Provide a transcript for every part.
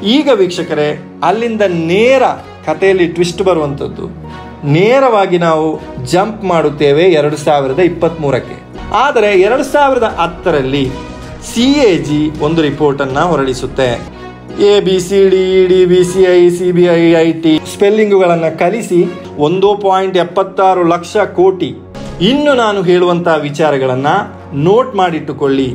ಈಗ ವೀಕ್ಷಕರೇ, ಅಲ್ಲಿಂದ ನೇರ ಕಥೆಯಲ್ಲಿ ಟ್ವಿಸ್ಟ್ ಬರುವಂಥದ್ದು. ನೇರವಾಗಿ ನಾವು ಜಂಪ್ ಮಾಡುತ್ತೇವೆ 2023ಕ್ಕೆ. ಆದರೆ 2010ರಲ್ಲಿ CAG ಒಂದು ರಿಪೋರ್ಟನ್ನು ಹೊರಡಿಸುತ್ತೆ. ABCD ED BCI CBI IT ಸ್ಪೆಲ್ಲಿಂಗುಗಳನ್ನು ಕಲಿಸಿ 1.76 ಲಕ್ಷ ಕೋಟಿ. ಇನ್ನು ನಾನು ಹೇಳುವಂಥ ವಿಚಾರಗಳನ್ನು ನೋಟ್ ಮಾಡಿಟ್ಟುಕೊಳ್ಳಿ.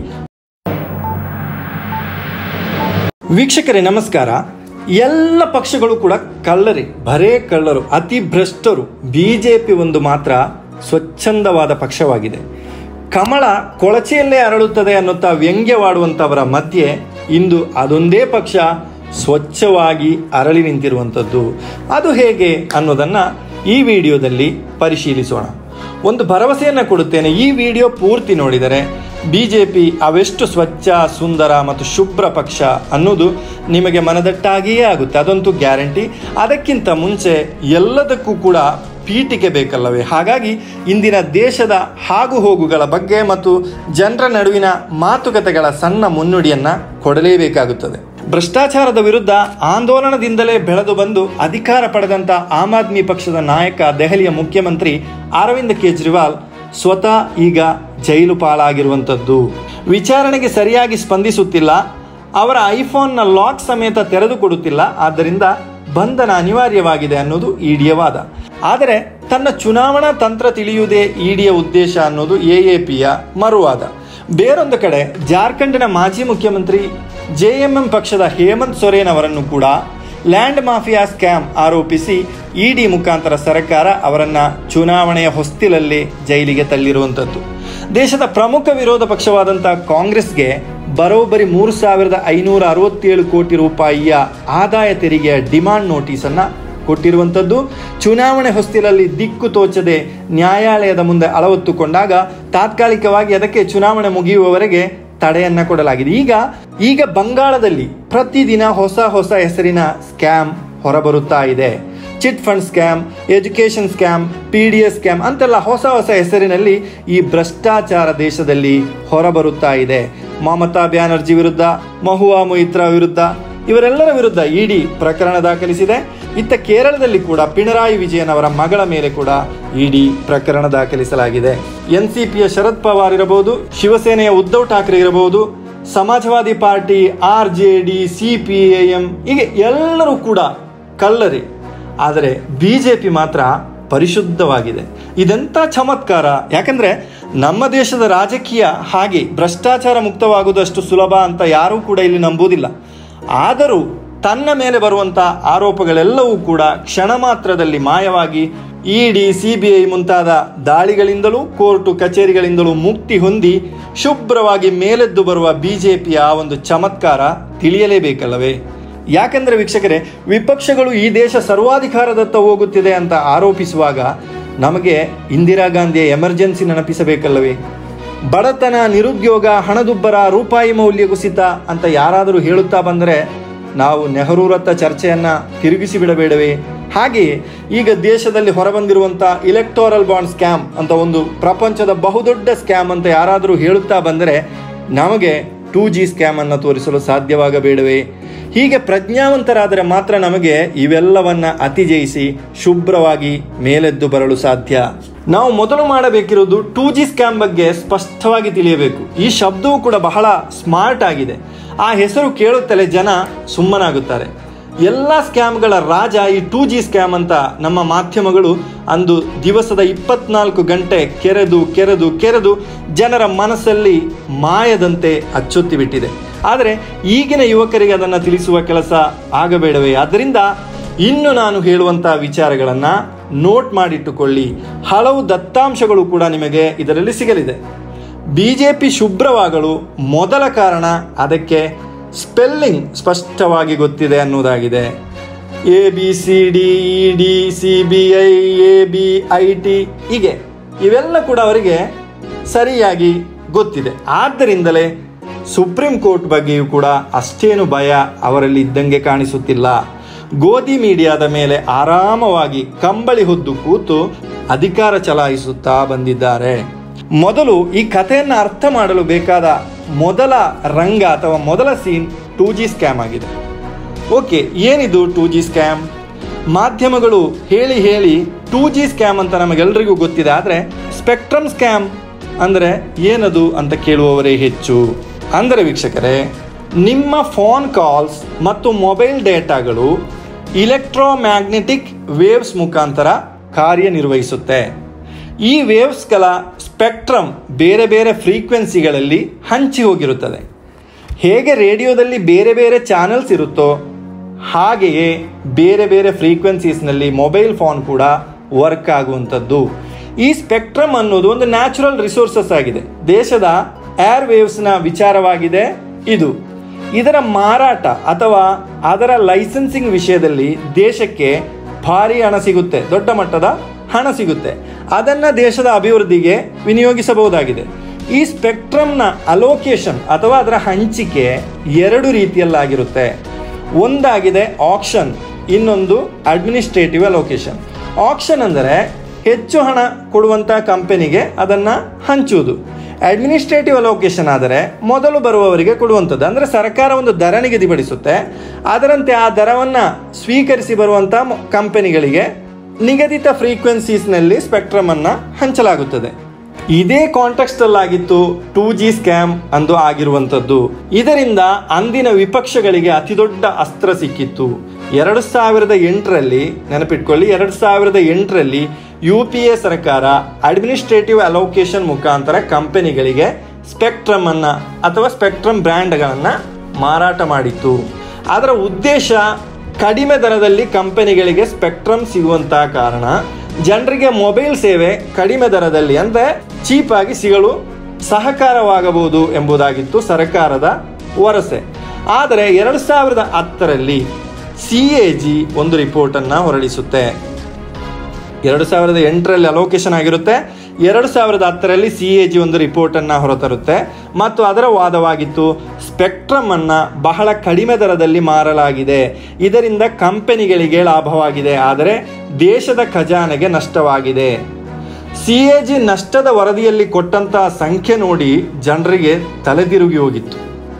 ವೀಕ್ಷಕರೇ ನಮಸ್ಕಾರ. ಎಲ್ಲ ಪಕ್ಷಗಳು ಕೂಡ ಕಳ್ಳರೇ, ಬರೇ ಕಳ್ಳರು, ಅತಿ ಭ್ರಷ್ಟರು. BJP ಒಂದು ಮಾತ್ರ ಸ್ವಚ್ಛಂದವಾದ ಪಕ್ಷವಾಗಿದೆ. ಕಮಲ ಕೊಳಚೆಯಲ್ಲೇ ಅರಳುತ್ತದೆ ಅನ್ನುತ್ತಾ ವ್ಯಂಗ್ಯವಾಡುವಂಥವರ ಮಧ್ಯೆ ಇಂದು ಅದೊಂದೇ ಪಕ್ಷ ಸ್ವಚ್ಛವಾಗಿ ಅರಳಿ ನಿಂತಿರುವಂಥದ್ದು. ಅದು ಹೇಗೆ ಅನ್ನೋದನ್ನು ಈ ವಿಡಿಯೋದಲ್ಲಿ ಪರಿಶೀಲಿಸೋಣ. ಒಂದು ಭರವಸೆಯನ್ನು ಕೊಡುತ್ತೇನೆ, ಈ ವಿಡಿಯೋ ಪೂರ್ತಿ ನೋಡಿದರೆ BJP ಅವೆಷ್ಟು ಸ್ವಚ್ಛ, ಸುಂದರ ಮತ್ತು ಶುಭ್ರ ಪಕ್ಷ ಅನ್ನೋದು ನಿಮಗೆ ಮನದಟ್ಟಾಗಿಯೇ ಆಗುತ್ತೆ, ಅದಂತೂ ಗ್ಯಾರಂಟಿ. ಅದಕ್ಕಿಂತ ಮುಂಚೆ ಎಲ್ಲದಕ್ಕೂ ಕೂಡ ಪೀಠಿಕೆ ಬೇಕಲ್ಲವೇ? ಹಾಗಾಗಿ ಇಂದಿನ ದೇಶದ ಹಾಗು ಹೋಗುಗಳ ಬಗ್ಗೆ ಮತ್ತು ಜನರ ನಡುವಿನ ಮಾತುಕತೆಗಳ ಸಣ್ಣ ಮುನ್ನುಡಿಯನ್ನು ಕೊಡಲೇಬೇಕಾಗುತ್ತದೆ. ಭ್ರಷ್ಟಾಚಾರದ ವಿರುದ್ಧ ಆಂದೋಲನದಿಂದಲೇ ಬೆಳೆದು ಬಂದು ಅಧಿಕಾರ ಪಡೆದಂಥ ಆಮ್ ಆದ್ಮಿ ಪಕ್ಷದ ನಾಯಕ, ದೆಹಲಿಯ ಮುಖ್ಯಮಂತ್ರಿ ಅರವಿಂದ್ ಕೇಜ್ರಿವಾಲ್ ಸ್ವತಃ ಈಗ ಜೈಲು ಪಾಲಾಗಿರುವಂಥದ್ದು. ವಿಚಾರಣೆಗೆ ಸರಿಯಾಗಿ ಸ್ಪಂದಿಸುತ್ತಿಲ್ಲ, ಅವರ ಐಫೋನ್ನ ಲಾಕ್ ಸಮೇತ ತೆರೆದುಕೊಡುತ್ತಿಲ್ಲ, ಆದ್ದರಿಂದ ಬಂಧನ ಅನಿವಾರ್ಯವಾಗಿದೆ ಅನ್ನೋದು ಇಡಿಯ ವಾದ. ಆದರೆ ತನ್ನ ಚುನಾವಣಾ ತಂತ್ರ ತಿಳಿಯುವುದೇ ಇಡಿಯ ಉದ್ದೇಶ ಅನ್ನೋದು AAPಯ ಮರುವಾದ. ಬೇರೊಂದು ಕಡೆ ಜಾರ್ಖಂಡ್ನ ಮಾಜಿ ಮುಖ್ಯಮಂತ್ರಿ JMM ಪಕ್ಷದ ಹೇಮಂತ್ ಸೊರೇನ್ ಅವರನ್ನು ಕೂಡ ಲ್ಯಾಂಡ್ ಮಾಫಿಯಾ ಸ್ಕ್ಯಾಮ್ ಆರೋಪಿಸಿ ಇಡಿ ಮುಖಾಂತರ ಸರ್ಕಾರ ಅವರನ್ನು ಚುನಾವಣೆಯ ಹೊಸ್ತಿಲಲ್ಲಿ ಜೈಲಿಗೆ ತಳ್ಳಿರುವಂಥದ್ದು. ದೇಶದ ಪ್ರಮುಖ ವಿರೋಧ ಪಕ್ಷವಾದಂಥ ಕಾಂಗ್ರೆಸ್ಗೆ ಬರೋಬ್ಬರಿ 3,567 ಕೋಟಿ ರೂಪಾಯಿಯ ಆದಾಯ ತೆರಿಗೆಯ ಡಿಮಾಂಡ್ ನೋಟಿಸನ್ನು ಕೊಟ್ಟಿರುವಂಥದ್ದು. ಚುನಾವಣೆ ಹೊಸ್ತಿಲಲ್ಲಿ ದಿಕ್ಕು ತೋಚದೆ ನ್ಯಾಯಾಲಯದ ಮುಂದೆ ಅಳವತ್ತುಕೊಂಡಾಗ ತಾತ್ಕಾಲಿಕವಾಗಿ ಅದಕ್ಕೆ ಚುನಾವಣೆ ಮುಗಿಯುವವರೆಗೆ ತಡೆಯನ್ನು ಕೊಡಲಾಗಿದೆ. ಈಗ ಬಂಗಾಳದಲ್ಲಿ ಪ್ರತಿದಿನ ಹೊಸ ಹೆಸರಿನ ಸ್ಕ್ಯಾಮ್ ಹೊರಬರುತ್ತಾ ಇದೆ. Chit fund scam, education scam, PDS scam ಅಂತೆಲ್ಲ ಹೊಸ ಹೆಸರಿನಲ್ಲಿ ಈ ಭ್ರಷ್ಟಾಚಾರ ದೇಶದಲ್ಲಿ ಹೊರಬರುತ್ತಾ ಇದೆ. ಮಮತಾ ಬ್ಯಾನರ್ಜಿ ವಿರುದ್ಧ, ಮಹುವಾ ಮೊಯಿತ್ರಾ ವಿರುದ್ಧ, ಇವರೆಲ್ಲರ ವಿರುದ್ಧ ಇಡಿ ಪ್ರಕರಣ ದಾಖಲಿಸಿದೆ. ಇತ್ತ ಕೇರಳದಲ್ಲಿ ಕೂಡ ಪಿಣರಾಯಿ ವಿಜಯನ್ ಅವರ ಮಗಳ ಮೇಲೆ ಕೂಡ ಇಡಿ ಪ್ರಕರಣ ದಾಖಲಿಸಲಾಗಿದೆ. NCPಯ ಶರದ್ ಪವಾರ್ ಇರಬಹುದು, ಶಿವಸೇನೆಯ ಉದ್ಧವ್ ಠಾಕ್ರೆ ಇರಬಹುದು, ಸಮಾಜವಾದಿ ಪಾರ್ಟಿ, RJD, CPIM ಹೀಗೆ ಎಲ್ಲರೂ ಕೂಡ ಕಳ್ಳರೇ. ಆದರೆ BJP ಮಾತ್ರ ಪರಿಶುದ್ಧವಾಗಿದೆ. ಇದೆಂಥ ಚಮತ್ಕಾರ! ಯಾಕಂದರೆ ನಮ್ಮ ದೇಶದ ರಾಜಕೀಯ ಹಾಗೆ ಭ್ರಷ್ಟಾಚಾರ ಮುಕ್ತವಾಗುವುದಷ್ಟು ಸುಲಭ ಅಂತ ಯಾರೂ ಕೂಡ ಇಲ್ಲಿ ನಂಬುವುದಿಲ್ಲ. ಆದರೂ ತನ್ನ ಮೇಲೆ ಬರುವಂಥ ಆರೋಪಗಳೆಲ್ಲವೂ ಕೂಡ ಕ್ಷಣ ಮಾತ್ರದಲ್ಲಿ ಮಾಯವಾಗಿ ಇಡಿ, CBI ಮುಂತಾದ ದಾಳಿಗಳಿಂದಲೂ ಕೋರ್ಟು ಕಚೇರಿಗಳಿಂದಲೂ ಮುಕ್ತಿ ಹೊಂದಿ ಶುಭ್ರವಾಗಿ ಮೇಲೆದ್ದು ಬರುವ BJPಯ ಒಂದು ಚಮತ್ಕಾರ ತಿಳಿಯಲೇಬೇಕಲ್ಲವೇ? ಯಾಕಂದರೆ ವೀಕ್ಷಕರೇ, ವಿಪಕ್ಷಗಳು ಈ ದೇಶ ಸರ್ವಾಧಿಕಾರದತ್ತ ಹೋಗುತ್ತಿದೆ ಅಂತ ಆರೋಪಿಸುವಾಗ ನಮಗೆ ಇಂದಿರಾ ಗಾಂಧಿಯ ಎಮರ್ಜೆನ್ಸಿ ನೆನಪಿಸಬೇಕಲ್ಲವೇ? ಬಡತನ, ನಿರುದ್ಯೋಗ, ಹಣದುಬ್ಬರ, ರೂಪಾಯಿ ಮೌಲ್ಯ ಕುಸಿತ ಅಂತ ಯಾರಾದರೂ ಹೇಳುತ್ತಾ ಬಂದರೆ ನಾವು ನೆಹರೂರತ್ತ ಚರ್ಚೆಯನ್ನು ತಿರುಗಿಸಿ ಬಿಡಬೇಡವೇ? ಹಾಗೆಯೇ ಈಗ ದೇಶದಲ್ಲಿ ಹೊರಬಂದಿರುವಂಥ ಇಲೆಕ್ಟೋರಲ್ ಬಾಂಡ್ ಸ್ಕ್ಯಾಮ್ ಅಂತ ಒಂದು ಪ್ರಪಂಚದ ಬಹುದೊಡ್ಡ ಸ್ಕ್ಯಾಮ್ ಅಂತ ಯಾರಾದರೂ ಹೇಳುತ್ತಾ ಬಂದರೆ ನಮಗೆ 2G ಸ್ಕ್ಯಾಮ್ ಅನ್ನು ತೋರಿಸಲು ಸಾಧ್ಯವಾಗಬೇಡವೇ? ಹೀಗೆ ಪ್ರಜ್ಞಾವಂತರಾದರೆ ಮಾತ್ರ ನಮಗೆ ಇವೆಲ್ಲವನ್ನ ಅತಿಜಯಿಸಿ ಶುಭ್ರವಾಗಿ ಮೇಲೆದ್ದು ಬರಲು ಸಾಧ್ಯ. ನಾವು ಮೊದಲು ಮಾಡಬೇಕಿರುವುದು 2G ಸ್ಕ್ಯಾಮ್ ಬಗ್ಗೆ ಸ್ಪಷ್ಟವಾಗಿ ತಿಳಿಯಬೇಕು. ಈ ಶಬ್ದವೂ ಕೂಡ ಬಹಳ ಸ್ಮಾರ್ಟ್ ಆಗಿದೆ. ಆ ಹೆಸರು ಕೇಳುತ್ತಲೇ ಜನ ಸುಮ್ಮನಾಗುತ್ತಾರೆ. ಎಲ್ಲ ಸ್ಕ್ಯಾಮ್ಗಳ ರಾಜ ಈ 2G ಸ್ಕ್ಯಾಮ್ ಅಂತ ನಮ್ಮ ಮಾಧ್ಯಮಗಳು ಅಂದು ದಿವಸದ 24 ಗಂಟೆ ಕೆರೆದು ಕೆರೆದು ಕೆರೆದು ಜನರ ಮನಸ್ಸಲ್ಲಿ ಮಾಯದಂತೆ ಅಚ್ಚೊತ್ತಿಬಿಟ್ಟಿದೆ. ಆದರೆ ಈಗಿನ ಯುವಕರಿಗೆ ಅದನ್ನು ತಿಳಿಸುವ ಕೆಲಸ ಆಗಬೇಡವೇ? ಆದ್ದರಿಂದ ಇನ್ನು ನಾನು ಹೇಳುವಂಥ ವಿಚಾರಗಳನ್ನು ನೋಟ್ ಮಾಡಿಟ್ಟುಕೊಳ್ಳಿ. ಹಲವು ದತ್ತಾಂಶಗಳು ಕೂಡ ನಿಮಗೆ ಇದರಲ್ಲಿ ಸಿಗಲಿದೆ. BJP ಶುಭ್ರವಾಗಲು ಮೊದಲ ಕಾರಣ ಅದಕ್ಕೆ ಸ್ಪೆಲ್ಲಿಂಗ್ ಸ್ಪಷ್ಟವಾಗಿ ಗೊತ್ತಿದೆ ಅನ್ನೋದಾಗಿದೆ. ABCD ED CBI ABIT ಹೀಗೆ ಇವೆಲ್ಲ ಕೂಡ ಅವರಿಗೆ ಸರಿಯಾಗಿ ಗೊತ್ತಿದೆ. ಆದ್ದರಿಂದಲೇ ಸುಪ್ರೀಂ ಕೋರ್ಟ್ ಬಗ್ಗೆಯೂ ಕೂಡ ಅಷ್ಟೇನು ಭಯ ಅವರಲ್ಲಿ ಇದ್ದಂಗೆ ಕಾಣಿಸುತ್ತಿಲ್ಲ. ಗೋಧಿ ಮೀಡಿಯಾದ ಮೇಲೆ ಆರಾಮವಾಗಿ ಕಂಬಳಿ ಹೊದ್ದು ಕೂತು ಅಧಿಕಾರ ಚಲಾಯಿಸುತ್ತಾ ಬಂದಿದ್ದಾರೆ. ಮೊದಲು ಈ ಕಥೆಯನ್ನು ಅರ್ಥ ಮಾಡಲು ಬೇಕಾದ ಮೊದಲ ರಂಗ ಅಥವಾ ಮೊದಲ ಸೀನ್ 2G ಸ್ಕ್ಯಾಮ್ ಆಗಿದೆ. ಓಕೆ, ಏನಿದು 2G ಸ್ಕ್ಯಾಮ್? ಮಾಧ್ಯಮಗಳು ಹೇಳಿ ಹೇಳಿ 2G ಸ್ಕ್ಯಾಮ್ ಅಂತ ನಮಗೆಲ್ಲರಿಗೂ ಗೊತ್ತಿದೆ. ಆದರೆ ಸ್ಪೆಕ್ಟ್ರಮ್ ಸ್ಕ್ಯಾಮ್ ಅಂದರೆ ಏನದು ಅಂತ ಕೇಳುವವರೇ ಹೆಚ್ಚು. ಅಂದರೆ ವೀಕ್ಷಕರೇ, ನಿಮ್ಮ ಫೋನ್ ಕಾಲ್ಸ್ ಮತ್ತು ಮೊಬೈಲ್ ಡೇಟಾಗಳು ಇಲೆಕ್ಟ್ರೋಮ್ಯಾಗ್ನೆಟಿಕ್ ವೇವ್ಸ್ ಮುಖಾಂತರ ಕಾರ್ಯನಿರ್ವಹಿಸುತ್ತೆ. ಈ ವೇವ್ಸ್ಗಳ ಸ್ಪೆಕ್ಟ್ರಮ್ ಬೇರೆ ಬೇರೆ ಫ್ರೀಕ್ವೆನ್ಸಿಗಳಲ್ಲಿ ಹಂಚಿ ಹೋಗಿರುತ್ತದೆ. ಹೇಗೆ ರೇಡಿಯೋದಲ್ಲಿ ಬೇರೆ ಬೇರೆ ಚಾನೆಲ್ಸ್ ಇರುತ್ತೋ ಹಾಗೆಯೇ ಬೇರೆ ಬೇರೆ ಫ್ರೀಕ್ವೆನ್ಸೀಸ್ನಲ್ಲಿ ಮೊಬೈಲ್ ಫೋನ್ ಕೂಡ ವರ್ಕ್ ಆಗುವಂಥದ್ದು. ಈ ಸ್ಪೆಕ್ಟ್ರಮ್ ಅನ್ನೋದು ಒಂದು ನ್ಯಾಚುರಲ್ ರಿಸೋರ್ಸಸ್ ಆಗಿದೆ. ದೇಶದ ಏರ್ ವೇವ್ಸ್ನ ವಿಚಾರವಾಗಿದೆ ಇದು. ಇದರ ಮಾರಾಟ ಅಥವಾ ಅದರ ಲೈಸೆನ್ಸಿಂಗ್ ವಿಷಯದಲ್ಲಿ ದೇಶಕ್ಕೆ ಭಾರಿ ಹಣ ಸಿಗುತ್ತೆ, ದೊಡ್ಡ ಮಟ್ಟದ ಹಣ ಸಿಗುತ್ತೆ. ಅದನ್ನು ದೇಶದ ಅಭಿವೃದ್ಧಿಗೆ ವಿನಿಯೋಗಿಸಬಹುದಾಗಿದೆ. ಈ ಸ್ಪೆಕ್ಟ್ರಮ್ನ ಅಲೋಕೇಶನ್ ಅಥವಾ ಅದರ ಹಂಚಿಕೆ 2 ರೀತಿಯಲ್ಲಾಗಿರುತ್ತೆ. ಒಂದಾಗಿದೆ ಆಕ್ಷನ್, ಇನ್ನೊಂದು ಅಡ್ಮಿನಿಸ್ಟ್ರೇಟಿವ್ ಅಲೋಕೇಶನ್. ಆಕ್ಷನ್ ಅಂದರೆ ಹೆಚ್ಚು ಹಣ ಕೊಡುವಂಥ ಕಂಪನಿಗೆ ಅದನ್ನು ಹಂಚುವುದು. ಅಡ್ಮಿನಿಸ್ಟ್ರೇಟಿವ್ ಅಲೋಕೇಶನ್ ಆದರೆ ಮೊದಲು ಬರುವವರಿಗೆ ಕೊಡುವಂಥದ್ದು. ಅಂದರೆ ಸರ್ಕಾರ ಒಂದು ದರ ನಿಗದಿಪಡಿಸುತ್ತೆ, ಅದರಂತೆ ಆ ದರವನ್ನು ಸ್ವೀಕರಿಸಿ ಬರುವಂಥ ಕಂಪನಿಗಳಿಗೆ ನಿಗದಿತ ಫ್ರೀಕ್ವೆನ್ಸೀಸ್ನಲ್ಲಿ ಸ್ಪೆಕ್ಟ್ರಮನ್ನು ಹಂಚಲಾಗುತ್ತದೆ. ಇದೇ ಕಾಂಟೆಕ್ಸ್ಟಲ್ಲಾಗಿತ್ತು 2G ಸ್ಕ್ಯಾಮ್ ಅಂದು ಆಗಿರುವಂಥದ್ದು. ಇದರಿಂದ ಅಂದಿನ ವಿಪಕ್ಷಗಳಿಗೆ ಅತಿದೊಡ್ಡ ಅಸ್ತ್ರ ಸಿಕ್ಕಿತ್ತು. 2008ರಲ್ಲಿ ನೆನಪಿಟ್ಕೊಳ್ಳಿ, 2008ರಲ್ಲಿ UPA ಸರ್ಕಾರ ಅಡ್ಮಿನಿಸ್ಟ್ರೇಟಿವ್ ಅಲೋಕೇಶನ್ ಮುಖಾಂತರ ಕಂಪನಿಗಳಿಗೆ ಸ್ಪೆಕ್ಟ್ರಮ್ ಅನ್ನು ಅಥವಾ ಸ್ಪೆಕ್ಟ್ರಮ್ ಬ್ರ್ಯಾಂಡ್ಗಳನ್ನು ಮಾರಾಟ ಮಾಡಿತ್ತು. ಅದರ ಉದ್ದೇಶ ಕಡಿಮೆ ದರದಲ್ಲಿ ಕಂಪನಿಗಳಿಗೆ ಸ್ಪೆಕ್ಟ್ರಮ್ ಸಿಗುವಂತಹ ಕಾರಣ ಜನರಿಗೆ ಮೊಬೈಲ್ ಸೇವೆ ಕಡಿಮೆ ದರದಲ್ಲಿ ಅಂದರೆ ಚೀಪಾಗಿ ಸಿಗಲು ಸಹಕಾರವಾಗಬಹುದು ಎಂಬುದಾಗಿತ್ತು ಸರ್ಕಾರದ ವರಸೆ. ಆದರೆ 2010ರಲ್ಲಿ CAG ಒಂದು ರಿಪೋರ್ಟನ್ನು ಹೊರಡಿಸುತ್ತೆ. 2008ರಲ್ಲಿ ಅಲೋಕೇಶನ್ ಆಗಿರುತ್ತೆ, 2010ರಲ್ಲಿ CAG ಒಂದು ರಿಪೋರ್ಟನ್ನು ಹೊರತರುತ್ತೆ ಮತ್ತು ಅದರ ವಾದವಾಗಿತ್ತು ಸ್ಪೆಕ್ಟ್ರಮ್ ಅನ್ನು ಬಹಳ ಕಡಿಮೆ ದರದಲ್ಲಿ ಮಾರಲಾಗಿದೆ, ಇದರಿಂದ ಕಂಪನಿಗಳಿಗೆ ಲಾಭವಾಗಿದೆ, ಆದರೆ ದೇಶದ ಖಜಾನೆಗೆ ನಷ್ಟವಾಗಿದೆ. CAG ನಷ್ಟದ ವರದಿಯಲ್ಲಿ ಕೊಟ್ಟಂತಹ ಸಂಖ್ಯೆ ನೋಡಿ ಜನರಿಗೆ ತಲೆದಿರುಗಿ ಹೋಗಿತ್ತು.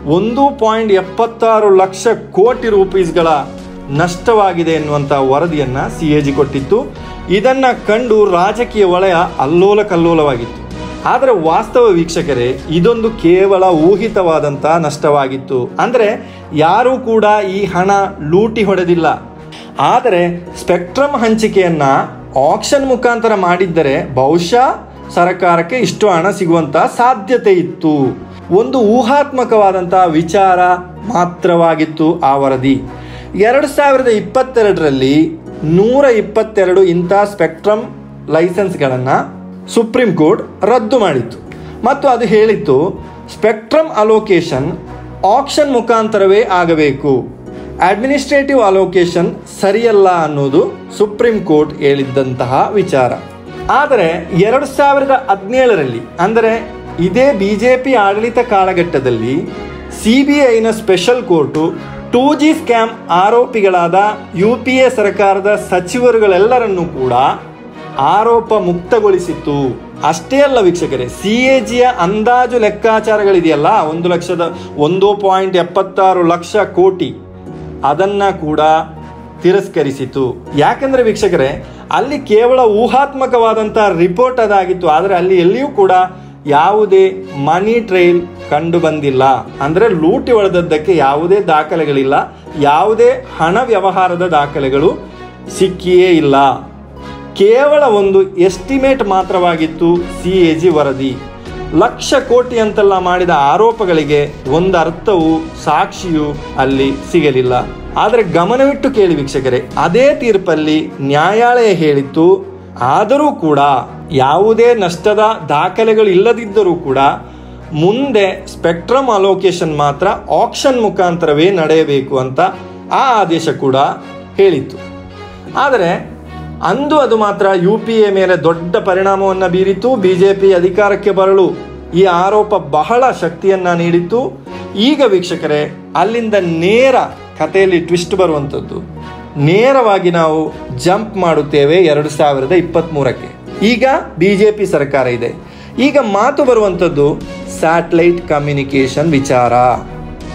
1.76 ಲಕ್ಷ ಕೋಟಿ ರೂಪೀಸ್ಗಳ ನಷ್ಟವಾಗಿದೆ ಎನ್ನುವಂಥ ವರದಿಯನ್ನು CAG ಕೊಟ್ಟಿತ್ತು. ಇದನ್ನು ಕಂಡು ರಾಜಕೀಯ ವಲಯ ಅಲ್ಲೋಲ ಕಲ್ಲೋಲವಾಗಿತ್ತು. ಆದರೆ ವಾಸ್ತವ ವೀಕ್ಷಕರೇ, ಇದೊಂದು ಕೇವಲ ಊಹಿತವಾದಂಥ ನಷ್ಟವಾಗಿತ್ತು. ಅಂದರೆ ಯಾರೂ ಕೂಡ ಈ ಹಣ ಲೂಟಿ ಹೊಡೆದಿಲ್ಲ. ಆದರೆ ಸ್ಪೆಕ್ಟ್ರಮ್ ಹಂಚಿಕೆಯನ್ನು ಆಕ್ಷನ್ ಮುಖಾಂತರ ಮಾಡಿದ್ದರೆ ಬಹುಶಃ ಸರ್ಕಾರಕ್ಕೆ ಇಷ್ಟು ಹಣ ಸಿಗುವಂಥ ಸಾಧ್ಯತೆ ಇತ್ತು. ಒಂದು ಊಹಾತ್ಮಕವಾದಂಥ ವಿಚಾರ ಮಾತ್ರವಾಗಿತ್ತು ಆ ವರದಿ. 2022ರಲ್ಲಿ 122 ಇಂಥ ಸ್ಪೆಕ್ಟ್ರಮ್ ಲೈಸೆನ್ಸ್ಗಳನ್ನು ಸುಪ್ರೀಂ ಕೋರ್ಟ್ ರದ್ದು ಮಾಡಿತ್ತು ಮತ್ತು ಅದು ಹೇಳಿತ್ತು ಸ್ಪೆಕ್ಟ್ರಮ್ ಅಲೋಕೇಶನ್ ಆಕ್ಷನ್ ಮುಖಾಂತರವೇ ಆಗಬೇಕು, ಅಡ್ಮಿನಿಸ್ಟ್ರೇಟಿವ್ ಅಲೋಕೇಶನ್ ಸರಿಯಲ್ಲ ಅನ್ನೋದು ಸುಪ್ರೀಂ ಕೋರ್ಟ್ ಹೇಳಿದ್ದಂತಹ ವಿಚಾರ. ಆದರೆ 2017ರಲ್ಲಿ ಅಂದರೆ ಇದೇ BJP ಆಡಳಿತ ಕಾಲಘಟ್ಟದಲ್ಲಿ CBIನ ಸ್ಪೆಷಲ್ ಕೋರ್ಟು 2G ಸ್ಕ್ಯಾಮ್ ಆರೋಪಿಗಳಾದ UPA ಸರ್ಕಾರದ ಸಚಿವರುಗಳೆಲ್ಲರನ್ನೂ ಕೂಡ ಆರೋಪ ಮುಕ್ತಗೊಳಿಸಿತ್ತು. ಅಷ್ಟೇ ಅಲ್ಲ ವೀಕ್ಷಕರೇ, CAGಯ ಅಂದಾಜು ಲೆಕ್ಕಾಚಾರಗಳಿದೆಯಲ್ಲ 1.76 ಲಕ್ಷ ಕೋಟಿ, ಅದನ್ನು ಕೂಡ ತಿರಸ್ಕರಿಸಿತು. ಯಾಕೆಂದರೆ ವೀಕ್ಷಕರೇ, ಅಲ್ಲಿ ಕೇವಲ ಊಹಾತ್ಮಕವಾದಂಥ ರಿಪೋರ್ಟ್ ಅದಾಗಿತ್ತು. ಆದರೆ ಅಲ್ಲಿ ಎಲ್ಲಿಯೂ ಕೂಡ ಯಾವುದೇ ಮನಿ ಟ್ರೈಲ್ ಕಂಡು ಬಂದಿಲ್ಲ. ಅಂದರೆ ಲೂಟಿ ಹೊಡೆದದ್ದಕ್ಕೆ ಯಾವುದೇ ದಾಖಲೆಗಳಿಲ್ಲ, ಯಾವುದೇ ಹಣ ವ್ಯವಹಾರದ ದಾಖಲೆಗಳು ಸಿಕ್ಕಿಯೇ ಇಲ್ಲ. ಕೇವಲ ಒಂದು ಎಸ್ಟಿಮೇಟ್ ಮಾತ್ರವಾಗಿತ್ತು CAG ವರದಿ. ಲಕ್ಷ ಕೋಟಿ ಅಂತೆಲ್ಲ ಮಾಡಿದ ಆರೋಪಗಳಿಗೆ ಒಂದು ಅರ್ಥವೂ ಸಾಕ್ಷಿಯೂ ಅಲ್ಲಿ ಸಿಗಲಿಲ್ಲ. ಆದರೆ ಗಮನವಿಟ್ಟು ಕೇಳಿ ವೀಕ್ಷಕರೇ, ಅದೇ ತೀರ್ಪಲ್ಲಿ ನ್ಯಾಯಾಲಯ ಹೇಳಿತ್ತು, ಆದರೂ ಕೂಡ ಯಾವುದೇ ನಷ್ಟದ ದಾಖಲೆಗಳು ಇಲ್ಲದಿದ್ದರೂ ಕೂಡ ಮುಂದೆ ಸ್ಪೆಕ್ಟ್ರಮ್ ಅಲೋಕೇಶನ್ ಮಾತ್ರ ಆಕ್ಷನ್ ಮುಖಾಂತರವೇ ನಡೆಯಬೇಕು ಅಂತ ಆ ಆದೇಶ ಕೂಡ ಹೇಳಿತ್ತು. ಆದರೆ ಅಂದು ಅದು ಮಾತ್ರ UPA ಮೇಲೆ ದೊಡ್ಡ ಪರಿಣಾಮವನ್ನು ಬೀರಿತು. BJP ಅಧಿಕಾರಕ್ಕೆ ಬರಲು ಈ ಆರೋಪ ಬಹಳ ಶಕ್ತಿಯನ್ನು ನೀಡಿತ್ತು. ಈಗ ವೀಕ್ಷಕರೇ, ಅಲ್ಲಿಂದ ನೇರ ಕಥೆಯಲ್ಲಿ ಟ್ವಿಸ್ಟ್ ಬರುವಂಥದ್ದು. ನೇರವಾಗಿ ನಾವು ಜಂಪ್ ಮಾಡುತ್ತೇವೆ 2023ಕ್ಕೆ. ಈಗ BJP ಸರ್ಕಾರ ಇದೆ. ಈಗ ಮಾತು ಬರುವಂಥದ್ದು ಸ್ಯಾಟಲೈಟ್ ಕಮ್ಯುನಿಕೇಷನ್ ವಿಚಾರ.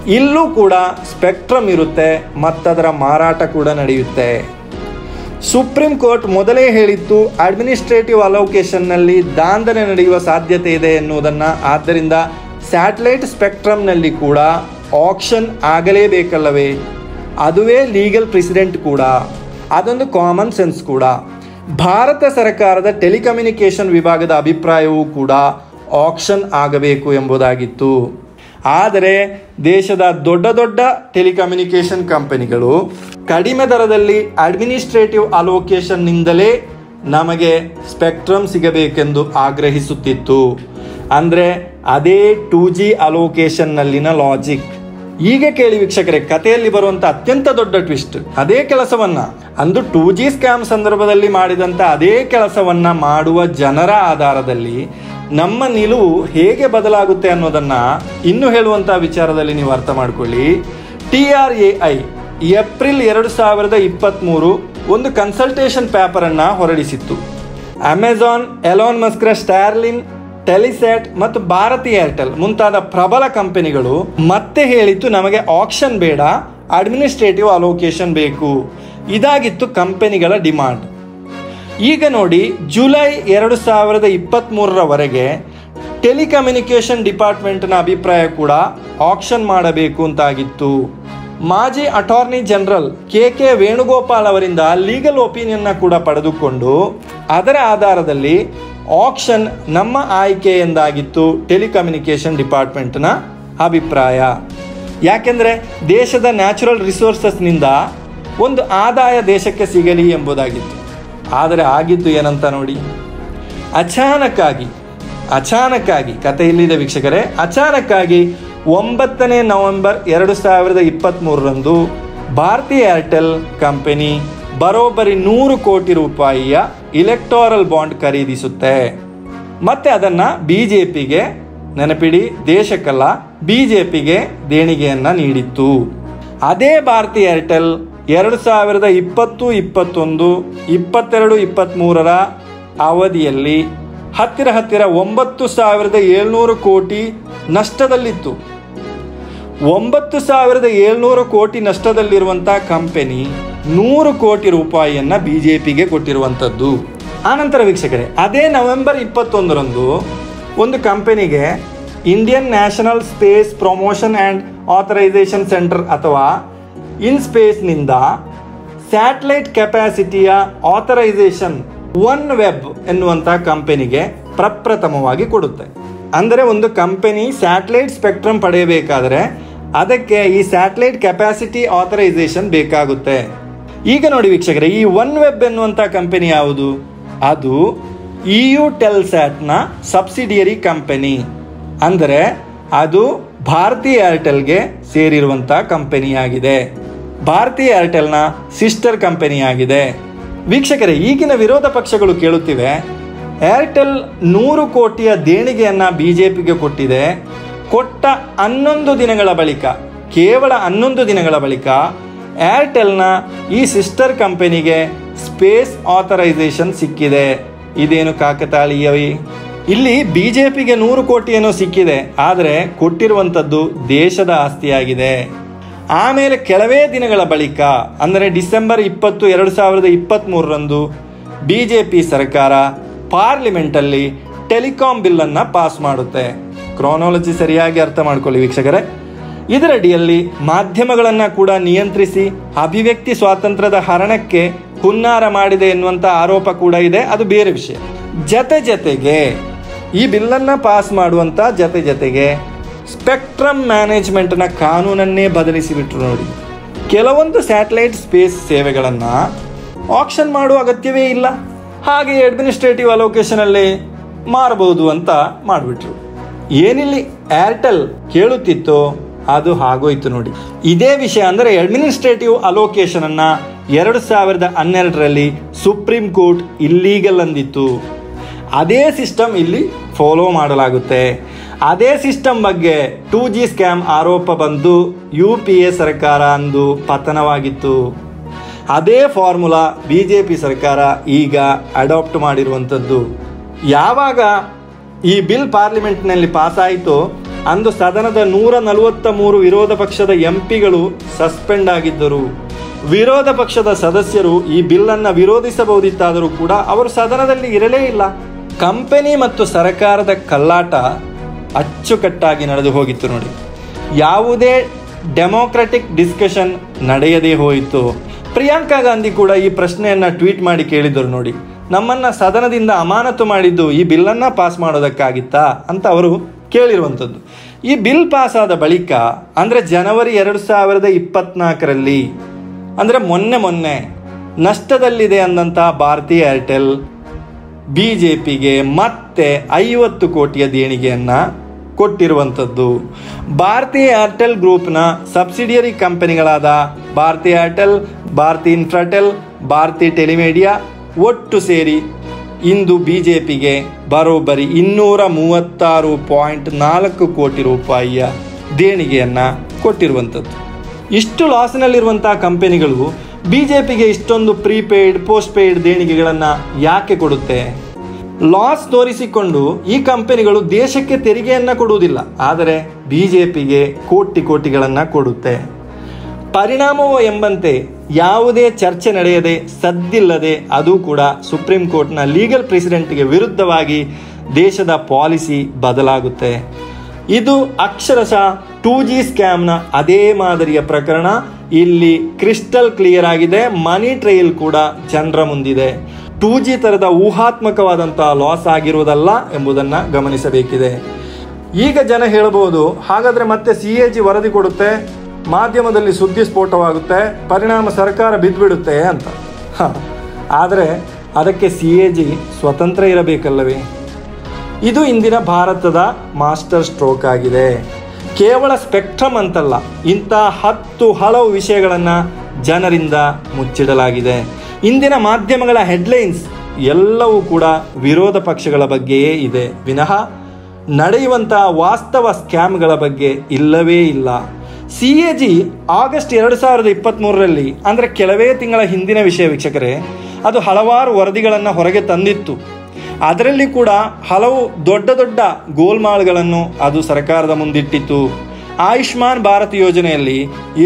ಇಲ್ಲೂ ಕೂಡ ಸ್ಪೆಕ್ಟ್ರಮ್ ಇರುತ್ತೆ ಮತ್ತದರ ಮಾರಾಟ ಕೂಡ ನಡೆಯುತ್ತೆ. ಸುಪ್ರೀಂ ಕೋರ್ಟ್ ಮೊದಲೇ ಹೇಳಿತ್ತು ಅಡ್ಮಿನಿಸ್ಟ್ರೇಟಿವ್ ಅಲೋಕೇಶನ್ನಲ್ಲಿ ದಾಂಧಲೆ ನಡೆಯುವ ಸಾಧ್ಯತೆ ಇದೆ ಎನ್ನುವುದನ್ನು. ಆದ್ದರಿಂದ ಸ್ಯಾಟಲೈಟ್ ಸ್ಪೆಕ್ಟ್ರಮ್ನಲ್ಲಿ ಕೂಡ ಆಕ್ಷನ್ ಆಗಲೇಬೇಕಲ್ಲವೇ? ಅದುವೇ ಲೀಗಲ್ ಪ್ರೆಸಿಡೆಂಟ್ ಕೂಡ, ಅದೊಂದು ಕಾಮನ್ ಸೆನ್ಸ್ ಕೂಡ. ಭಾರತ ಸರ್ಕಾರದ ಟೆಲಿಕಮ್ಯುನಿಕೇಷನ್ ವಿಭಾಗದ ಅಭಿಪ್ರಾಯವೂ ಕೂಡ ಆಕ್ಷನ್ ಆಗಬೇಕು ಎಂಬುದಾಗಿತ್ತು. ಆದರೆ ದೇಶದ ದೊಡ್ಡ ದೊಡ್ಡ ಟೆಲಿಕಮ್ಯುನಿಕೇಷನ್ ಕಂಪನಿಗಳು ಕಡಿಮೆ ದರದಲ್ಲಿ ಅಡ್ಮಿನಿಸ್ಟ್ರೇಟಿವ್ ಅಲೋಕೇಶನ್ನಿಂದಲೇ ನಮಗೆ ಸ್ಪೆಕ್ಟ್ರಮ್ ಸಿಗಬೇಕೆಂದು ಆಗ್ರಹಿಸುತ್ತಿತ್ತು. ಅಂದರೆ ಅದೇ 2G ಅಲೋಕೇಶನ್ನಲ್ಲಿನ ಲಾಜಿಕ್. ಈಗ ಕೇಳಿ ವೀಕ್ಷಕರೇ, ಕಥೆಯಲ್ಲಿ ಬರುವಂಥ ಅತ್ಯಂತ ದೊಡ್ಡ ಟ್ವಿಸ್ಟ್. ಅದೇ ಕೆಲಸವನ್ನು ಅಂದು 2G ಸ್ಕ್ಯಾಮ್ ಸಂದರ್ಭದಲ್ಲಿ ಮಾಡಿದಂಥ ಅದೇ ಕೆಲಸವನ್ನು ಮಾಡುವ ಜನರ ಆಧಾರದಲ್ಲಿ ನಮ್ಮ ನಿಲುವು ಹೇಗೆ ಬದಲಾಗುತ್ತೆ ಅನ್ನೋದನ್ನು ಇನ್ನು ಹೇಳುವಂಥ ವಿಚಾರದಲ್ಲಿ ನೀವು ಅರ್ಥ ಮಾಡ್ಕೊಳ್ಳಿ. TRAI ಏಪ್ರಿಲ್ 2023 ಒಂದು ಕನ್ಸಲ್ಟೇಷನ್ ಪೇಪರನ್ನು ಹೊರಡಿಸಿತ್ತು. ಅಮೆಜಾನ್, ಎಲಾನ್ ಮಸ್ಕ್ರ ಸ್ಟಾರ್ಲಿನ್, ಟೆಲಿಸ್ಯಾಟ್ ಮತ್ತು ಭಾರತಿ ಏರ್ಟೆಲ್ ಮುಂತಾದ ಪ್ರಬಲ ಕಂಪನಿಗಳು ಮತ್ತೆ ಹೇಳಿತ್ತು ನಮಗೆ ಆಕ್ಷನ್ ಬೇಡ, ಅಡ್ಮಿನಿಸ್ಟ್ರೇಟಿವ್ ಅಲೋಕೇಶನ್ ಬೇಕು. ಇದಾಗಿತ್ತು ಕಂಪನಿಗಳ ಡಿಮಾಂಡ್. ಈಗ ನೋಡಿ, ಜುಲೈ 2023ರವರೆಗೆ ಟೆಲಿಕಮ್ಯುನಿಕೇಷನ್ ಡಿಪಾರ್ಟ್ಮೆಂಟ್ನ ಅಭಿಪ್ರಾಯ ಕೂಡ ಆಕ್ಷನ್ ಮಾಡಬೇಕು ಅಂತಾಗಿತ್ತು. ಮಾಜಿ ಅಟಾರ್ನಿ ಜನರಲ್ KK ವೇಣುಗೋಪಾಲ್ ಅವರಿಂದ ಲೀಗಲ್ ಒಪಿನಿಯನ್ನ ಕೂಡ ಪಡೆದುಕೊಂಡು ಅದರ ಆಧಾರದಲ್ಲಿ ಆಕ್ಷನ್ ನಮ್ಮ ಆಯ್ಕೆ ಎಂದಾಗಿತ್ತು ಟೆಲಿಕಮ್ಯುನಿಕೇಷನ್ ಡಿಪಾರ್ಟ್ಮೆಂಟ್ನ ಅಭಿಪ್ರಾಯ. ಯಾಕೆಂದರೆ ದೇಶದ ನ್ಯಾಚುರಲ್ ರಿಸೋರ್ಸಸ್ನಿಂದ ಒಂದು ಆದಾಯ ದೇಶಕ್ಕೆ ಸಿಗಲಿ ಎಂಬುದಾಗಿತ್ತು. ಆದರೆ ಆಗಿದ್ದು ಏನಂತ ನೋಡಿ, ಅಚಾನಕ್ಕಾಗಿ ಕತೆ ಇಲ್ಲಿದೆ ವೀಕ್ಷಕರೇ. ಅಚಾನಕ್ಕಾಗಿ 9 ನವೆಂಬರ್ 2023ರಂದು ಭಾರತಿ ಏರ್ಟೆಲ್ ಕಂಪನಿ ಬರೋಬ್ಬರಿ 100 ಕೋಟಿ ರೂಪಾಯಿಯ ಇಲೆಕ್ಟೋರಲ್ ಬಾಂಡ್ ಖರೀದಿಸುತ್ತೆ. ಮತ್ತೆ ಅದನ್ನು BJPಗೆ, ನೆನಪಿಡಿ ದೇಶಕ್ಕಲ್ಲ BJPಗೆ ದೇಣಿಗೆಯನ್ನು ನೀಡಿತ್ತು. ಅದೇ ಭಾರತಿ ಏರ್ಟೆಲ್ 2020, 21, 22, 23ರ ಅವಧಿಯಲ್ಲಿ ಹತ್ತಿರ 9,700 ಕೋಟಿ ನಷ್ಟದಲ್ಲಿತ್ತು. 9,700 ಕೋಟಿ ನಷ್ಟದಲ್ಲಿರುವಂಥ ಕಂಪನಿ 100 ಕೋಟಿ ರೂಪಾಯಿಯನ್ನು BJPಗೆ ಕೊಟ್ಟಿರುವಂಥದ್ದು. ಆನಂತರ ವೀಕ್ಷಕರೇ, ಅದೇ ನವೆಂಬರ್ 21ರಂದು ಒಂದು ಕಂಪನಿಗೆ Indian national space promotion and authorisation centre ಅಥವಾ ಇನ್ಸ್ಪೇಸ್ನಿಂದ ಸ್ಯಾಟಲೈಟ್ ಕೆಪಾಸಿಟಿಯ ಆಥರೈಸೇಷನ್ OneWeb ಎನ್ನುವಂಥ ಕಂಪನಿಗೆ ಪ್ರಪ್ರಥಮವಾಗಿ ಕೊಡುತ್ತೆ. ಅಂದರೆ ಒಂದು ಕಂಪನಿ ಸ್ಯಾಟಲೈಟ್ ಸ್ಪೆಕ್ಟ್ರಮ್ ಪಡೆಯಬೇಕಾದರೆ ಅದಕ್ಕೆ ಈ ಸ್ಯಾಟಲೈಟ್ ಕೆಪಾಸಿಟಿ ಆಥರೈಸೇಷನ್ ಬೇಕಾಗುತ್ತೆ. ಈಗ ನೋಡಿ ವೀಕ್ಷಕರೇ, ಈ OneWeb ಎನ್ನುವಂಥ ಕಂಪನಿ ಯಾವುದು? ಅದು EU ಟೆಲ್ಸ್ಯಾಟ್ನ ಸಬ್ಸಿಡಿಯರಿ ಕಂಪನಿ. ಅಂದರೆ ಅದು ಭಾರತಿ ಏರ್ಟೆಲ್ಗೆ ಸೇರಿರುವಂಥ ಕಂಪನಿಯಾಗಿದೆ, ಭಾರತಿ ಏರ್ಟೆಲ್ನ ಸಿಸ್ಟರ್ ಕಂಪನಿಯಾಗಿದೆ. ವೀಕ್ಷಕರೇ, ಈಗಿನ ವಿರೋಧ ಪಕ್ಷಗಳು ಕೇಳುತ್ತಿವೆ, ಏರ್ಟೆಲ್ 100 ಕೋಟಿಯ ದೇಣಿಗೆಯನ್ನು BJPಗೆ ಕೊಟ್ಟಿದೆ. ಕೊಟ್ಟ 11 ದಿನಗಳ ಬಳಿಕ, ಕೇವಲ 11 ದಿನಗಳ ಬಳಿಕ ಏರ್ಟೆಲ್ನ ಈ ಸಿಸ್ಟರ್ ಕಂಪನಿಗೆ ಸ್ಪೇಸ್ ಆಥರೈಸೇಷನ್ ಸಿಕ್ಕಿದೆ. ಇದೇನು ಕಾಕತಾಳೀಯವೇ? ಇಲ್ಲಿ BJPಗೆ 100 ಕೋಟಿ ಏನೋ ಸಿಕ್ಕಿದೆ, ಆದರೆ ಕೊಟ್ಟಿರುವಂಥದ್ದು ದೇಶದ ಆಸ್ತಿಯಾಗಿದೆ. ಆಮೇಲೆ ಕೆಲವೇ ದಿನಗಳ ಬಳಿಕ, ಅಂದರೆ ಡಿಸೆಂಬರ್ 20, 2023ರಂದು BJP ಸರ್ಕಾರ ಪಾರ್ಲಿಮೆಂಟಲ್ಲಿ ಟೆಲಿಕಾಂ ಬಿಲ್ಲನ್ನು ಪಾಸ್ ಮಾಡುತ್ತೆ. ಕ್ರಾನಾಲಜಿ ಸರಿಯಾಗಿ ಅರ್ಥ ಮಾಡ್ಕೊಳ್ಳಿ ವೀಕ್ಷಕರೇ. ಇದರಡಿಯಲ್ಲಿ ಮಾಧ್ಯಮಗಳನ್ನು ಕೂಡ ನಿಯಂತ್ರಿಸಿ ಅಭಿವ್ಯಕ್ತಿ ಸ್ವಾತಂತ್ರ್ಯದ ಹರಣಕ್ಕೆ ಹುನ್ನಾರ ಮಾಡಿದೆ ಎನ್ನುವಂಥ ಆರೋಪ ಕೂಡ ಇದೆ. ಅದು ಬೇರೆ ವಿಷಯ. ಜೊತೆಗೆ ಈ ಬಿಲ್ಲನ್ನು ಪಾಸ್ ಮಾಡುವಂಥ ಜೊತೆಗೆ ಸ್ಪೆಕ್ಟ್ರಮ್ ಮ್ಯಾನೇಜ್ಮೆಂಟ್ನ ಕಾನೂನನ್ನೇ ಬದಲಿಸಿಬಿಟ್ರು ನೋಡಿ. ಕೆಲವೊಂದು ಸ್ಯಾಟಲೈಟ್ ಸ್ಪೇಸ್ ಸೇವೆಗಳನ್ನು ಆಕ್ಷನ್ ಮಾಡುವ ಅಗತ್ಯವೇ ಇಲ್ಲ, ಹಾಗೆ ಅಡ್ಮಿನಿಸ್ಟ್ರೇಟಿವ್ ಅಲೋಕೇಶನಲ್ಲಿ ಮಾರಬಹುದು ಅಂತ ಮಾಡಿಬಿಟ್ರು. ಏನಿಲ್ಲಿ ಏರ್ಟೆಲ್ ಕೇಳುತ್ತಿತ್ತೋ ಅದು ಆಗೋಯ್ತು ನೋಡಿ. ಇದೇ ವಿಷಯ ಅಂದರೆ ಅಡ್ಮಿನಿಸ್ಟ್ರೇಟಿವ್ ಅಲೋಕೇಶನನ್ನು 2012ರಲ್ಲಿ ಸುಪ್ರೀಂ ಕೋರ್ಟ್ ಇಲ್ಲೀಗಲ್ ಅಂದಿತ್ತು. ಅದೇ ಸಿಸ್ಟಮ್ ಇಲ್ಲಿ ಫಾಲೋ ಮಾಡಲಾಗುತ್ತೆ. ಅದೇ ಸಿಸ್ಟಮ್ ಬಗ್ಗೆ 2G ಸ್ಕ್ಯಾಮ್ ಆರೋಪ ಬಂದು UPA ಸರ್ಕಾರ ಅಂದು ಪತನವಾಗಿತ್ತು. ಅದೇ ಫಾರ್ಮುಲಾ BJP ಸರ್ಕಾರ ಈಗ ಅಡಾಪ್ಟ್ ಮಾಡಿರುವಂಥದ್ದು. ಯಾವಾಗ ಈ ಬಿಲ್ ಪಾರ್ಲಿಮೆಂಟ್ನಲ್ಲಿ ಪಾಸ್ ಆಯಿತೋ ಅಂದು ಸದನದ 143 ವಿರೋಧ ಪಕ್ಷದ ಎಂಪಿಗಳು ಸಸ್ಪೆಂಡ್ ಆಗಿದ್ದರು. ವಿರೋಧ ಪಕ್ಷದ ಸದಸ್ಯರು ಈ ಬಿಲ್ಲನ್ನು ವಿರೋಧಿಸಬಹುದಿತ್ತಾದರೂ ಕೂಡ ಅವರು ಸದನದಲ್ಲಿ ಇರಲೇ ಇಲ್ಲ. ಕಂಪನಿ ಮತ್ತು ಸರ್ಕಾರದ ಕಲ್ಲಾಟ ಅಚ್ಚುಕಟ್ಟಾಗಿ ನಡೆದು ಹೋಗಿತ್ತು ನೋಡಿ. ಯಾವುದೇ ಡೆಮೋಕ್ರೆಟಿಕ್ ಡಿಸ್ಕಷನ್ ನಡೆಯದೇ ಹೋಯಿತು. ಪ್ರಿಯಾಂಕಾ ಗಾಂಧಿ ಕೂಡ ಈ ಪ್ರಶ್ನೆಯನ್ನು ಟ್ವೀಟ್ ಮಾಡಿ ಕೇಳಿದರು ನೋಡಿ, ನಮ್ಮನ್ನು ಸದನದಿಂದ ಅಮಾನತು ಮಾಡಿದ್ದು ಈ ಬಿಲ್ಲನ್ನು ಪಾಸ್ ಮಾಡೋದಕ್ಕಾಗಿತ್ತಾ ಅಂತ ಅವರು ಕೇಳಿರುವಂಥದ್ದು. ಈ ಬಿಲ್ ಪಾಸ್ ಆದ ಬಳಿಕ ಅಂದರೆ ಜನವರಿ 2024ರಲ್ಲಿ ಅಂದರೆ ಮೊನ್ನೆ ನಷ್ಟದಲ್ಲಿದೆ ಅಂದಂಥ ಭಾರತೀಯ ಏರ್ಟೆಲ್ BJPಗೆ ಮತ್ತೆ 50 ಕೋಟಿಯ ದೇಣಿಗೆಯನ್ನು ಕೊಟ್ಟಿರುವಂಥದ್ದು. ಭಾರತೀಯ ಏರ್ಟೆಲ್ ಗ್ರೂಪ್ನ ಸಬ್ಸಿಡಿಯರಿ ಕಂಪನಿಗಳಾದ Bharatiya Airtel, Bharti Infratel, Bharti Telemedia ಒಟ್ಟು ಸೇರಿ ಇಂದು BJPಗೆ ಬರೋಬ್ಬರಿ 236.4 ಕೋಟಿ ರೂಪಾಯಿಯ ದೇಣಿಗೆಯನ್ನು ಕೊಟ್ಟಿರುವಂಥದ್ದು. ಇಷ್ಟು ಲಾಸ್ನಲ್ಲಿರುವಂಥ ಕಂಪನಿಗಳು BJPಗೆ ಇಷ್ಟೊಂದು ಪ್ರೀಪೇಯ್ಡ್ ಪೋಸ್ಟ್ಪೇಯ್ಡ್ ದೇಣಿಗೆಗಳನ್ನು ಯಾಕೆ ಕೊಡುತ್ತೆ? ಲಾಸ್ ತೋರಿಸಿಕೊಂಡು ಈ ಕಂಪನಿಗಳು ದೇಶಕ್ಕೆ ತೆರಿಗೆಯನ್ನು ಕೊಡುವುದಿಲ್ಲ, ಆದರೆ BJPಗೆ ಕೋಟಿಗಳನ್ನು ಕೊಡುತ್ತೆ. ಪರಿಣಾಮವೋ ಎಂಬಂತೆ ಯಾವುದೇ ಚರ್ಚೆ ನಡೆಯದೆ ಸದ್ದಿಲ್ಲದೆ ಅದು ಕೂಡ ಸುಪ್ರೀಂ ಕೋರ್ಟ್ನ ಲೀಗಲ್ ಪ್ರೆಸಿಡೆಂಟ್ಗೆ ವಿರುದ್ಧವಾಗಿ ದೇಶದ ಪಾಲಿಸಿ ಬದಲಾಗುತ್ತೆ. ಇದು ಅಕ್ಷರಶಃ 2G ಸ್ಕ್ಯಾಮ್ನ ಅದೇ ಮಾದರಿಯ ಪ್ರಕರಣ. ಇಲ್ಲಿ ಕ್ರಿಸ್ಟಲ್ ಕ್ಲಿಯರ್ ಆಗಿದೆ. ಮನಿ ಟ್ರಯಲ್ ಕೂಡ ಜನರ ಮುಂದಿದೆ. 2G ಥರದ ಊಹಾತ್ಮಕವಾದಂಥ ಲಾಸ್ ಆಗಿರುವುದಲ್ಲ ಎಂಬುದನ್ನು ಗಮನಿಸಬೇಕಿದೆ. ಈಗ ಜನ ಹೇಳಬಹುದು, ಹಾಗಾದರೆ ಮತ್ತೆ CAG ವರದಿ ಕೊಡುತ್ತೆ, ಮಾಧ್ಯಮದಲ್ಲಿ ಸುದ್ದಿ ಸ್ಫೋಟವಾಗುತ್ತೆ, ಪರಿಣಾಮ ಸರ್ಕಾರ ಬಿದ್ದುಬಿಡುತ್ತೆ ಅಂತ. ಆದರೆ ಅದಕ್ಕೆ CAG ಸ್ವತಂತ್ರ ಇರಬೇಕಲ್ಲವೇ? ಇದು ಇಂದಿನ ಭಾರತದ ಮಾಸ್ಟರ್ ಸ್ಟ್ರೋಕ್ ಆಗಿದೆ. ಕೇವಲ ಸ್ಪೆಕ್ಟ್ರಮ್ ಅಂತಲ್ಲ, ಇಂಥ 10 ಹಲವು ವಿಷಯಗಳನ್ನು ಜನರಿಂದ ಮುಚ್ಚಿಡಲಾಗಿದೆ. ಇಂದಿನ ಮಾಧ್ಯಮಗಳ ಹೆಡ್ಲೈನ್ಸ್ ಎಲ್ಲವೂ ಕೂಡ ವಿರೋಧ ಪಕ್ಷಗಳ ಬಗ್ಗೆಯೇ ಇದೆ ವಿನಃ ನಡೆಯುವಂಥ ವಾಸ್ತವ ಸ್ಕ್ಯಾಮ್ಗಳ ಬಗ್ಗೆ ಇಲ್ಲವೇ ಇಲ್ಲ. CAG ಆಗಸ್ಟ್ 2023ರಲ್ಲಿ ಅಂದರೆ ಕೆಲವೇ ತಿಂಗಳ ಹಿಂದಿನ ವಿಷಯ ವೀಕ್ಷಕರೇ, ಅದು ಹಲವಾರು ವರದಿಗಳನ್ನು ಹೊರಗೆ ತಂದಿತ್ತು. ಅದರಲ್ಲಿ ಕೂಡ ಹಲವು ದೊಡ್ಡ ಗೋಲ್ಮಾಲ್ಗಳನ್ನು ಅದು ಸರ್ಕಾರದ ಮುಂದಿಟ್ಟಿತ್ತು. ಆಯುಷ್ಮಾನ್ ಭಾರತ್ ಯೋಜನೆಯಲ್ಲಿ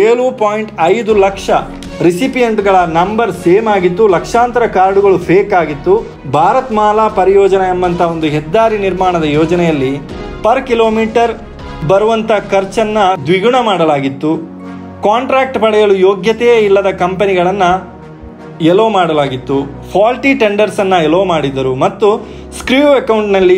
7.5 ಲಕ್ಷ ರಿಸಿಪಿಯೆಂಟ್ಗಳ ನಂಬರ್ ಸೇಮ್ ಆಗಿತ್ತು, ಲಕ್ಷಾಂತರ ಕಾರ್ಡುಗಳು ಫೇಕ್ ಆಗಿತ್ತು. ಭಾರತ್ ಮಾಲಾ ಪರಿಯೋಜನೆ ಎಂಬಂಥ ಒಂದು ಹೆದ್ದಾರಿ ನಿರ್ಮಾಣದ ಯೋಜನೆಯಲ್ಲಿ ಪರ್ ಕಿಲೋಮೀಟರ್ ಬರುವಂಥ ಖರ್ಚನ್ನು ದ್ವಿಗುಣ ಮಾಡಲಾಗಿತ್ತು. ಕಾಂಟ್ರಾಕ್ಟ್ ಪಡೆಯಲು ಯೋಗ್ಯತೆಯೇ ಇಲ್ಲದ ಕಂಪನಿಗಳನ್ನು ಎಲೋ ಮಾಡಲಾಗಿತ್ತು. ಫಾಲ್ಟಿ ಟೆಂಡರ್ಸನ್ನು ಎಲೋ ಮಾಡಿದರು ಮತ್ತು ಸ್ಕ್ರೀವ್ ಅಕೌಂಟ್ನಲ್ಲಿ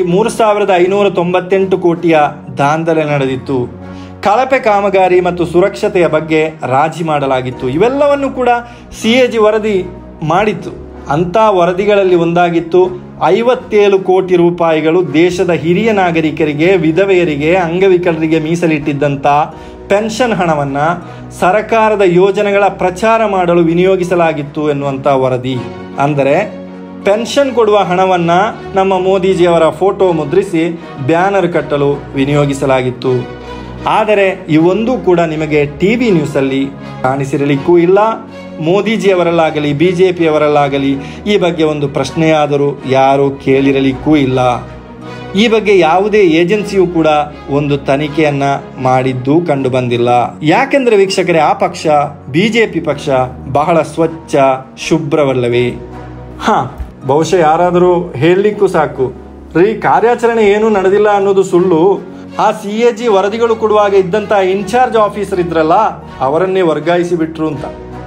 3,598 ಕೋಟಿಯ ದಾಂಧಲೆ ನಡೆದಿತ್ತು. ಕಳಪೆ ಕಾಮಗಾರಿ ಮತ್ತು ಸುರಕ್ಷತೆಯ ಬಗ್ಗೆ ರಾಜಿ ಮಾಡಲಾಗಿತ್ತು. ಇವೆಲ್ಲವನ್ನು ಕೂಡ CAG ವರದಿ ಮಾಡಿತ್ತು. ಅಂಥ ವರದಿಗಳಲ್ಲಿ ಒಂದಾಗಿತ್ತು 57 ಕೋಟಿ ರೂಪಾಯಿಗಳು ದೇಶದ ಹಿರಿಯ ನಾಗರಿಕರಿಗೆ, ವಿಧವೆಯರಿಗೆ, ಅಂಗವಿಕಲರಿಗೆ ಮೀಸಲಿಟ್ಟಿದ್ದಂಥ ಪೆನ್ಷನ್ ಹಣವನ್ನು ಸರ್ಕಾರದ ಯೋಜನೆಗಳ ಪ್ರಚಾರ ಮಾಡಲು ವಿನಿಯೋಗಿಸಲಾಗಿತ್ತು ಎನ್ನುವಂಥ ವರದಿ. ಅಂದರೆ ಪೆನ್ಷನ್ ಕೊಡುವ ಹಣವನ್ನು ನಮ್ಮ ಮೋದಿಜಿಯವರ ಫೋಟೋ ಮುದ್ರಿಸಿ ಬ್ಯಾನರ್ ಕಟ್ಟಲು ವಿನಿಯೋಗಿಸಲಾಗಿತ್ತು. ಆದರೆ ಇವೊಂದೂ ಕೂಡ ನಿಮಗೆ TV ನ್ಯೂಸಲ್ಲಿ ಕಾಣಿಸಿರಲಿಕ್ಕೂ ಇಲ್ಲ. ಮೋದಿಜಿಯವರಲ್ಲಾಗಲಿ BJPಯವರಲ್ಲಾಗಲಿ ಈ ಬಗ್ಗೆ ಒಂದು ಪ್ರಶ್ನೆಯಾದರೂ ಯಾರೂ ಕೇಳಿರಲಿಕ್ಕೂ ಇಲ್ಲ. ಈ ಬಗ್ಗೆ ಯಾವುದೇ ಏಜೆನ್ಸಿಯೂ ಕೂಡ ಒಂದು ತನಿಖೆಯನ್ನು ಮಾಡಿದ್ದು ಕಂಡು ಬಂದಿಲ್ಲ. ಯಾಕೆಂದರೆ ವೀಕ್ಷಕರೇ, ಆ ಪಕ್ಷ BJP ಪಕ್ಷ ಬಹಳ ಸ್ವಚ್ಛ ಶುಭ್ರವಲ್ಲವೇ? ಬಹುಶಃ ಯಾರಾದರೂ ಹೇಳಲಿಕ್ಕೂ ಸಾಕು, ಕಾರ್ಯಾಚರಣೆ ಏನೂ ನಡೆದಿಲ್ಲ ಅನ್ನೋದು ಸುಳ್ಳು, ಆ CAG ವರದಿಗಳು ಕೊಡುವಾಗ ಇದ್ದಂಥ ಇನ್ಚಾರ್ಜ್ ಆಫೀಸರ್ ಇದ್ರಲ್ಲ ಅವರನ್ನೇ ವರ್ಗಾಯಿಸಿ ಬಿಟ್ರು ಅಂತ.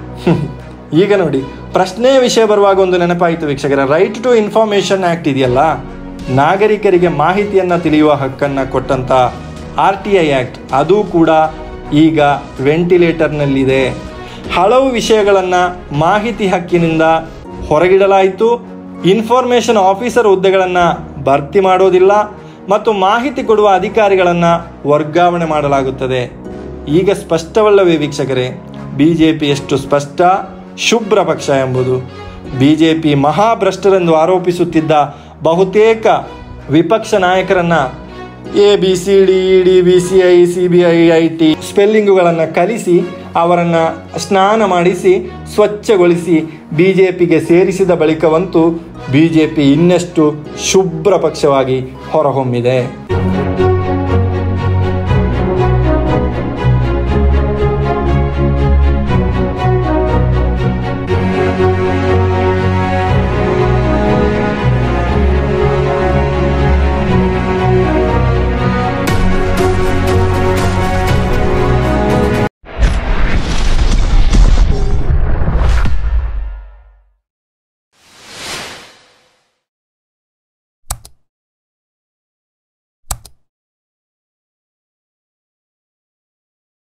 ಈಗ ನೋಡಿ, ಪ್ರಶ್ನೆಯ ವಿಷಯ ಬರುವಾಗ ಒಂದು ನೆನಪಾಯಿತು ವೀಕ್ಷಕರ. ರೈಟ್ ಟು ಇನ್ಫಾರ್ಮೇಷನ್ ಆ್ಯಕ್ಟ್ ಇದೆಯಲ್ಲ, ನಾಗರಿಕರಿಗೆ ಮಾಹಿತಿಯನ್ನು ತಿಳಿಯುವ ಹಕ್ಕನ್ನು ಕೊಟ್ಟಂಥ RTI ಆ್ಯಕ್ಟ್, ಅದು ಕೂಡ ಈಗ ವೆಂಟಿಲೇಟರ್ನಲ್ಲಿದೆ. ಹಲವು ವಿಷಯಗಳನ್ನು ಮಾಹಿತಿ ಹಕ್ಕಿನಿಂದ ಹೊರಗಿಡಲಾಯಿತು. ಇನ್ಫಾರ್ಮೇಷನ್ ಆಫೀಸರ್ ಹುದ್ದೆಗಳನ್ನು ಭರ್ತಿ ಮಾಡೋದಿಲ್ಲ ಮತ್ತು ಮಾಹಿತಿ ಕೊಡುವ ಅಧಿಕಾರಿಗಳನ್ನು ವರ್ಗಾವಣೆ ಮಾಡಲಾಗುತ್ತದೆ. ಈಗ ಸ್ಪಷ್ಟವಲ್ಲವೇ ವೀಕ್ಷಕರೇ BJP ಎಷ್ಟು ಸ್ಪಷ್ಟ ಶುಭ್ರ ಪಕ್ಷ ಎಂಬುದು? BJP ಮಹಾಭ್ರಷ್ಟರೆಂದು ಆರೋಪಿಸುತ್ತಿದ್ದ ಬಹುತೇಕ ವಿಪಕ್ಷ ನಾಯಕರನ್ನು ABCD BCI CBI IT ಸ್ಪೆಲ್ಲಿಂಗುಗಳನ್ನು ಕಲಿಸಿ ಅವರನ್ನು ಸ್ನಾನ ಮಾಡಿಸಿ ಸ್ವಚ್ಛಗೊಳಿಸಿ BJPಗೆ ಸೇರಿಸಿದ ಬಳಿಕವಂತೂ BJP ಇನ್ನಷ್ಟು ಶುಭ್ರ ಪಕ್ಷವಾಗಿ ಹೊರಹೊಮ್ಮಿದೆ.